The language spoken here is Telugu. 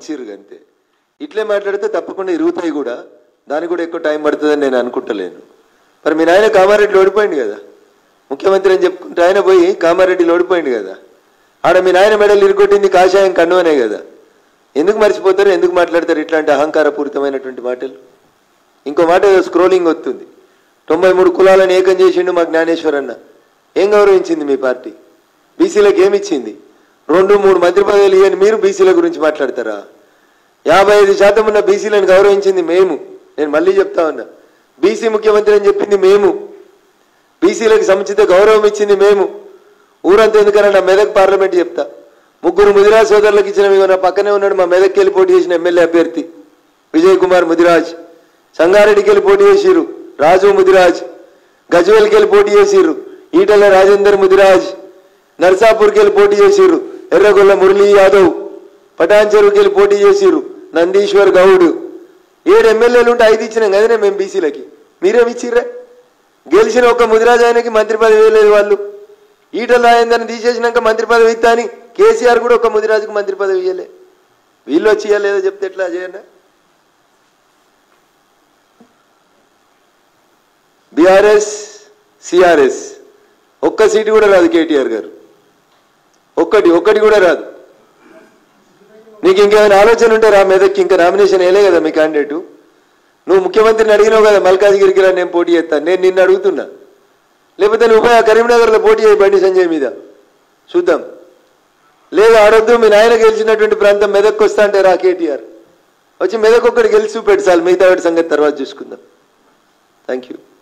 ఇచ్చిర్రు అంతే. ఇట్లే మాట్లాడితే తప్పకుండా ఇరుగుతాయి కూడా, దానికి కూడా ఎక్కువ టైం పడుతుందని నేను అనుకుంటలేను. మరి మీ నాయన కామారెడ్డిలో ఓడిపోయింది కదా, ముఖ్యమంత్రి అని చెప్పుకుంటే ఆయన పోయి కామారెడ్డిలో ఓడిపోయింది కదా. ఆడ మీ నాయన మెడలు ఇరుగొట్టింది కాషాయం కన్నువనే కదా. ఎందుకు మర్చిపోతారు, ఎందుకు మాట్లాడతారు ఇట్లాంటి అహంకారపూరితమైనటువంటి మాటలు? ఇంకో మాట స్క్రోలింగ్ వస్తుంది, 93 కులాలను ఏకం చేసిండు మా జ్ఞానేశ్వర్ అన్న. ఏం గౌరవించింది మీ పార్టీ? బీసీలకు ఏమిచ్చింది? 2-3 మంత్రి పదవులు ఇవ్వని మీరు బీసీల గురించి మాట్లాడతారా? 55% ఉన్న బీసీలను గౌరవించింది మేము. నేను మళ్ళీ చెప్తా ఉన్నా, బీసీ ముఖ్యమంత్రి అని చెప్పింది మేము, బీసీలకు సముచిత గౌరవం ఇచ్చింది మేము. ఊరంతా ఎందుకన్నా మెదక్ పార్లమెంట్ చెప్తా, 3 ముదిరాజ్ సోదరులకు ఇచ్చిన నా పక్కనే ఉన్నాడు, మా మెదక్కి వెళ్ళి పోటీ చేసిన ఎమ్మెల్యే అభ్యర్థి విజయ్ కుమార్ ముదిరాజ్. సంగారెడ్డికి వెళ్ళి పోటీ చేసిరు రాజు ముదిరాజ్. గజ్వేల్కి వెళ్ళి పోటీ చేసిరు ఈటల రాజేందర్ ముదిరాజ్. నర్సాపూర్కి వెళ్ళి పోటీ చేసిరు ఎర్రగొల్ల మురళీ యాదవ్. పటాన్ చెరువుకి వెళ్ళి పోటీ చేసిరు నందీశ్వర్ గౌడ్. 7 ఎమ్మెల్యేలు ఉంటే 5 ఇచ్చినాం కదనే మేము బీసీలకి. మీరేమి ఇచ్చిర్రే? గెలిచిన ఒక్క ముదిరాజ్ ఆయనకి మంత్రి పదవి ఇవ్వలేదు వాళ్ళు. ఈటల రాజేందర్ని తీసేసినాక మంత్రి పదవి ఇస్తా అని కేసీఆర్ కూడా ఒక ముదిరాజుకు మంత్రి పదవి ఇవ్వలే. వీళ్ళు వచ్చి ఇవ్వలేదో చెప్తే ఎట్లా చేయన్నా? బీఆర్ఎస్ సిఆర్ఎస్ ఒక్క సీటు కూడా రాదు కేటీఆర్ గారు, ఒక్కటి కూడా రాదు. నీకు ఇంకేమైనా ఆలోచన ఉంటే రా మెదక్కి, ఇంకా నామినేషన్ వేయలే కదా మీ క్యాండిడేటు. నువ్వు ముఖ్యమంత్రిని అడిగినావు కదా మల్కాజ్గిరికి రా నేను పోటీ చేస్తాను, నేను నిన్ను అడుగుతున్నా. లేకపోతే నువ్వు కరీంనగర్లో పోటీ చేయి బండి సంజయ్ మీద చూద్దాం. లేదు ఆడొద్దు, మీ నాయన గెలిచినటువంటి ప్రాంతం మెదక్కి వస్తా అంటే రా కేటీఆర్ వచ్చి మెదక్ ఒక్కటి గెలిచి చూపెట్టు చాలు, మిగతా వాటి సంగతి తర్వాత చూసుకుందాం. Thank you.